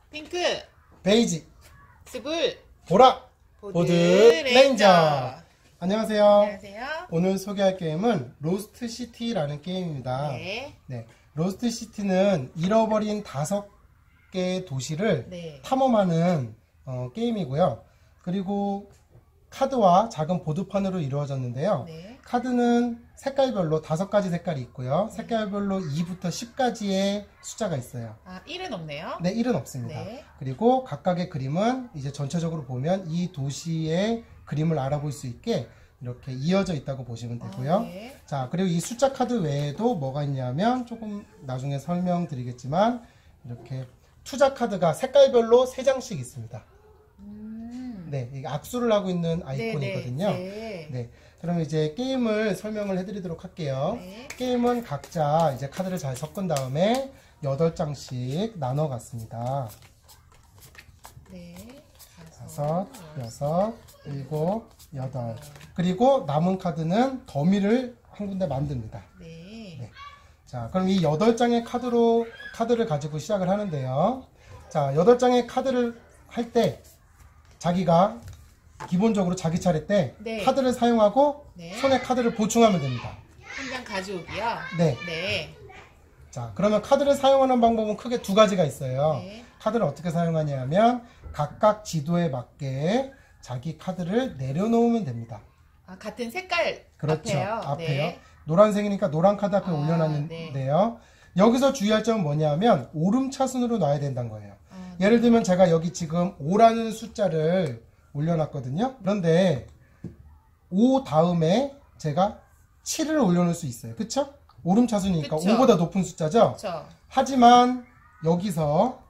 핑크, 베이지, 스불, 보라, 보드 렌저. 안녕하세요. 안녕하세요. 오늘 소개할 게임은 로스트 시티라는 게임입니다. 네. 로스트 시티는 잃어버린 5개의 도시를 네. 탐험하는 게임이고요. 그리고 카드와 작은 보드판으로 이루어졌는데요. 네. 카드는 색깔별로 5가지 색깔이 있고요. 색깔별로 2부터 10까지의 숫자가 있어요. 아, 1은 없네요. 네, 1은 없습니다. 네. 그리고 각각의 그림은 이제 전체적으로 보면 이 도시의 그림을 알아볼 수 있게 이렇게 이어져 있다고 보시면 되고요. 네. 자, 그리고 이 숫자 카드 외에도 뭐가 있냐면 조금 나중에 설명드리겠지만 이렇게 투자 카드가 색깔별로 3장씩 있습니다. 네, 이게 악수를 하고 있는 아이콘이거든요. 네. 그럼 이제 게임을 설명을 해드리도록 할게요. 네. 게임은 각자 이제 카드를 잘 섞은 다음에 8장씩 나눠 갔습니다. 네. 5, 6, 7, 8. 그리고 남은 카드는 더미를 한 군데 만듭니다. 네. 네. 자, 그럼 이 8장의 카드를 가지고 시작을 하는데요. 자, 8장의 카드를 할 때 자기가 기본적으로 자기 차례 때 네. 카드를 사용하고 네. 손에 카드를 보충하면 됩니다. 한 장 가져오기요? 네. 네. 자, 그러면 카드를 사용하는 방법은 크게 2가지가 있어요. 네. 카드를 어떻게 사용하냐 하면 각각 지도에 맞게 자기 카드를 내려놓으면 됩니다. 아, 같은 색깔 그렇죠. 앞에요? 네. 노란색이니까 노란 카드 앞에 올려놨는데요. 여기서 주의할 점은 뭐냐면 오름차순으로 놔야 된다는 거예요. 예를 들면 제가 여기 지금 5라는 숫자를 올려놨거든요. 그런데 5 다음에 제가 7을 올려놓을 수 있어요. 그쵸? 오름차순이니까 그쵸. 5보다 높은 숫자죠? 그쵸. 하지만 여기서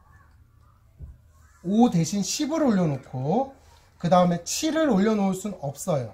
5 대신 10을 올려놓고 그 다음에 7을 올려놓을 수는 없어요.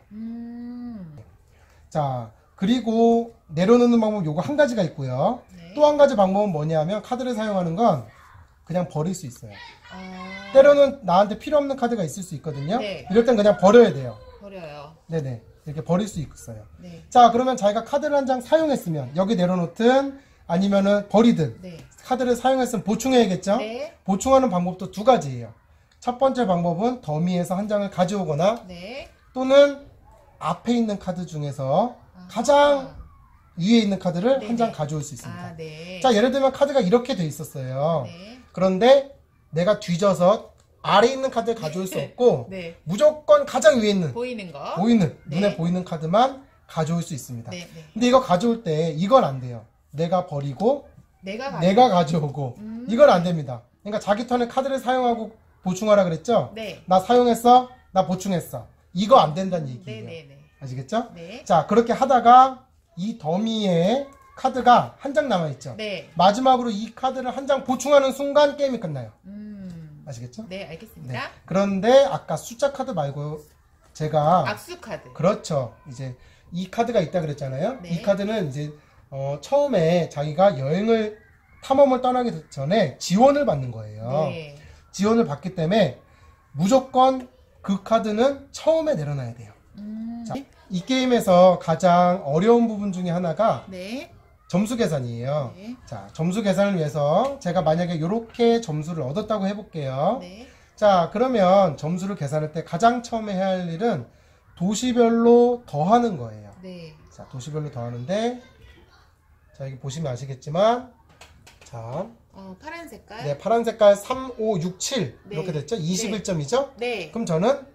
자, 그리고 내려놓는 방법 요거 한 가지가 있고요. 네. 또 한 가지 방법은 뭐냐면 카드를 사용하는 건 그냥 버릴 수 있어요. 아, 때로는 나한테 필요 없는 카드가 있을 수 있거든요. 네. 이럴 땐 그냥 버려야 돼요. 버려요. 네네. 이렇게 버릴 수 있어요. 네. 자, 그러면 자기가 카드를 한 장 사용했으면 여기 내려놓든 아니면은 버리든 네. 카드를 사용했으면 보충해야겠죠? 네. 보충하는 방법도 2가지예요. 첫 번째 방법은 더미에서 한 장을 가져오거나 네. 또는 앞에 있는 카드 중에서 가장 위에 있는 카드를 한 장 가져올 수 있습니다. 아, 네. 자, 예를 들면 카드가 이렇게 돼 있었어요. 네. 그런데 내가 뒤져서 아래에 있는 카드를 가져올 수 없고 네. 무조건 가장 위에 있는 보이는 거. 네. 네. 눈에 보이는 카드만 가져올 수 있습니다. 네. 네. 근데 이거 가져올 때 이건 안 돼요. 내가 버리고 내가 가져오고 이건 안 됩니다. 그러니까 자기 턴에 카드를 사용하고 보충하라 그랬죠? 네. 나 사용했어? 나 보충했어. 이거 안 된다는 네. 얘기예요. 네. 네. 아시겠죠? 네. 자, 그렇게 하다가 이 더미에 카드가 한 장 남아있죠? 네. 마지막으로 이 카드를 한 장 보충하는 순간 게임이 끝나요. 아시겠죠? 네, 알겠습니다. 네. 그런데 아까 숫자 카드 말고 제가 악수 카드. 그렇죠. 이제 이 카드가 있다 그랬잖아요. 네. 이 카드는 이제 처음에 자기가 여행을 탐험을 떠나기 전에 지원을 받는 거예요. 네. 지원을 받기 때문에 무조건 그 카드는 처음에 내려놔야 돼요. 자, 이 게임에서 가장 어려운 부분 중에 하나가 네. 점수 계산이에요. 네. 자, 점수 계산을 위해서 제가 만약에 이렇게 점수를 얻었다고 해볼게요. 네. 자, 그러면 점수를 계산할 때 가장 처음에 해야 할 일은 도시별로 더하는 거예요. 네. 자, 도시별로 더하는데 자, 여기 보시면 아시겠지만 자, 파란 색깔. 네, 파란 색깔 3, 5, 6, 7 네. 이렇게 됐죠? 21점이죠? 네. 그럼 저는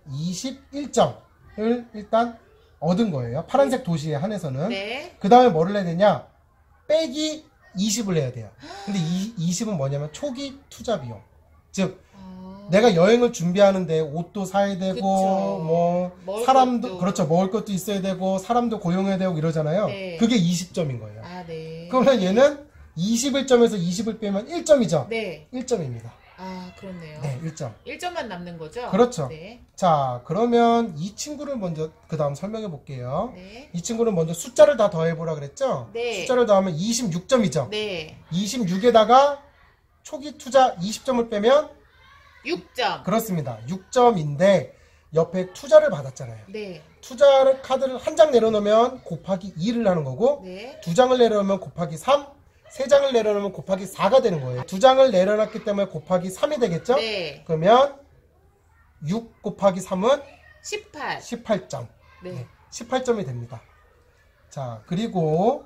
21점을 일단 얻은 거예요. 파란색 도시에 한해서는. 네. 그 다음에 뭐를 해야 되냐? 빼기 20을 해야 돼요. 근데 이 20은 뭐냐면 초기 투자 비용. 즉, 내가 여행을 준비하는데 옷도 사야 되고, 그쵸. 뭐, 먹을 사람도, 것도. 그렇죠. 먹을 것도 있어야 되고, 사람도 고용해야 되고 이러잖아요. 네. 그게 20점인 거예요. 아, 네. 그러면 얘는 21점에서 20을 빼면 1점이죠? 네. 1점입니다. 아, 그렇네요. 네, 1점. 1점만 남는 거죠? 그렇죠. 네. 자, 그러면 이 친구를 먼저 그 다음 설명해 볼게요. 네. 이 친구는 먼저 숫자를 다 더해보라 그랬죠? 네. 숫자를 더하면 26점이죠? 네. 26에다가 초기 투자 20점을 빼면 6점. 그렇습니다. 6점인데 옆에 투자를 받았잖아요. 네. 투자를 카드를 한 장 내려놓으면 곱하기 2를 하는 거고 네. 2장을 내려놓으면 곱하기 3, 3장을 내려놓으면 곱하기 4가 되는 거예요. 2장을 내려놨기 때문에 곱하기 3이 되겠죠? 네. 그러면 6 곱하기 3은 18. 18점. 네. 18점이 됩니다. 자, 그리고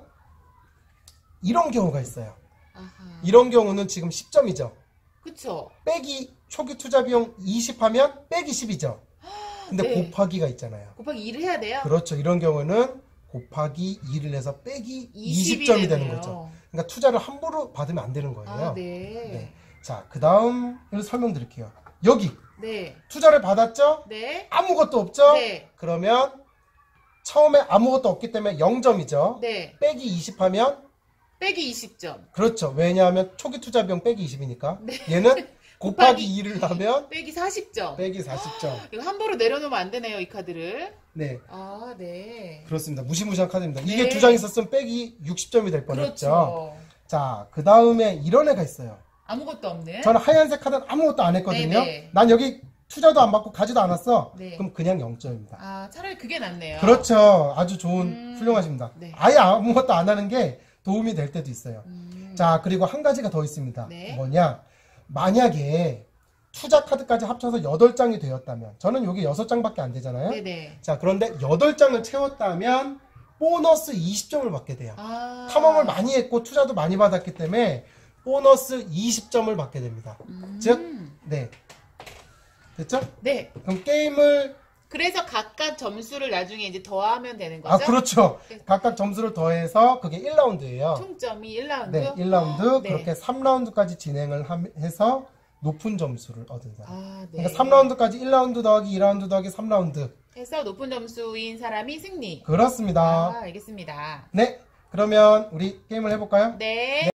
이런 경우가 있어요. 아하. 이런 경우는 지금 10점이죠. 그쵸. 빼기 초기 투자 비용 20 하면 빼기 10이죠. 근데 네. 곱하기가 있잖아요. 곱하기 2를 해야 돼요? 그렇죠. 이런 경우는 곱하기 2를 해서 빼기 20이 20점이 되는 되네요. 거죠. 그러니까 투자를 함부로 받으면 안 되는 거예요. 아, 네. 네. 자, 그 다음을 설명드릴게요. 여기 네. 투자를 받았죠? 네. 아무것도 없죠? 네. 그러면 처음에 아무것도 없기 때문에 0점이죠. 네. 빼기 20 하면 빼기 20점. 그렇죠. 왜냐하면 초기 투자 비용 빼기 20이니까. 네. 얘는 곱하기 2를 하면 빼기 40점. 빼기 40점. 이거 함부로 내려놓으면 안 되네요, 이 카드를. 네. 아, 네. 그렇습니다. 무시무시한 카드입니다. 이게 네. 2장 있었으면 빼기 60점이 될 뻔했죠. 그렇죠. 자, 그 다음에 이런 애가 있어요. 아무것도 없는. 저는 하얀색 카드는 아무것도 안 했거든요. 네네. 난 여기 투자도 안 받고 가지도 않았어. 네. 그럼 그냥 0점입니다. 아, 차라리 그게 낫네요. 그렇죠. 아주 좋은, 훌륭하십니다. 네. 아예 아무것도 안 하는 게 도움이 될 때도 있어요. 음. 자, 그리고 한 가지가 더 있습니다. 네. 뭐냐. 만약에 투자 카드까지 합쳐서 8장이 되었다면, 저는 여기 6장밖에 안 되잖아요. 네네. 자, 그런데 8장을 채웠다면 보너스 20점을 받게 돼요. 아. 탐험을 많이 했고 투자도 많이 받았기 때문에 보너스 20점을 받게 됩니다. 즉, 네. 됐죠? 네. 그럼 게임을 그래서 각각 점수를 나중에 이제 더하면 되는 거죠? 아, 그렇죠. 각각 점수를 더해서 그게 1라운드예요. 총점이 1라운드? 네, 1라운드 네. 그렇게 3라운드까지 진행을 해서 높은 점수를 얻은 사람. 아, 네. 그러니까 3라운드까지 1라운드 더하기 2라운드 더하기 3라운드. 해서 높은 점수인 사람이 승리. 그렇습니다. 아, 알겠습니다. 네, 그러면 우리 게임을 해볼까요? 네.